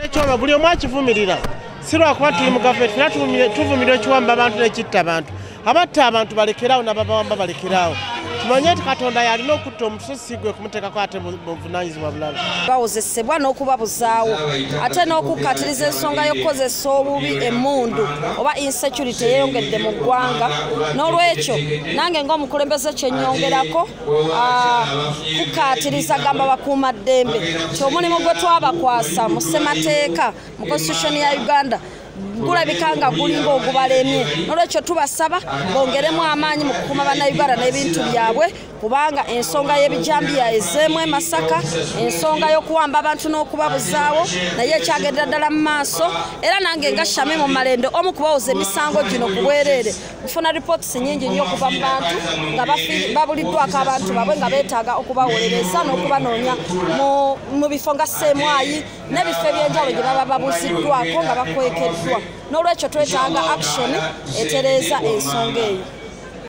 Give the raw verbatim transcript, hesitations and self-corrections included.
Kiwamba buli omu akivumirira si lwakuba tuli mu gavumenti fena tuvumirira Kiwamba abantu n'ekitta abantu abatta abantu balekerawo n'ababawamba balekerawo tumanye nti Katonda yalina okutta omutwe sigwe kumuteekako ate buvunaanyizibwa bulala bawozesebwa n'okubabuzaawo ate n'okukkaatiriza ensonga y'okukozesa obubi emmundu oba insecurity yeeyongedde mu ggwanga n'olwekyo nange ng'omukulembeze kyennyongerako kukkaatiriza gamba bakuumaddembe nti omulimu gwe twabakwasa mu ssemateeka mu constitution ya Uganda gulabika nga gulinga ogubalemye n'olwekyo tubasaba bongeremu amaanyi mu kukuuma bannayuganda n'ebintu byabwe kubanga ensonga y'ebijambiya ezeemu e Masaka ensonga y'okuwamba abantu n'okubabuzaawo naye ekyagendera ddala mu maaso era nange nga Shami mu Malende omu kubawoza emisango gino ku bwereere nfuna reports nnyingi nnyo okuva mu bantu nga babuliddwako abantu baabwe nga beetaaga okubawolereza n'okubanoonya mu bifo nga Ssemwayi n'ebifo eby'enjawulo gye baba babuziddwako nga bakwekeddwa n'olwekyo twetaaga action etereeza ensonga eyo.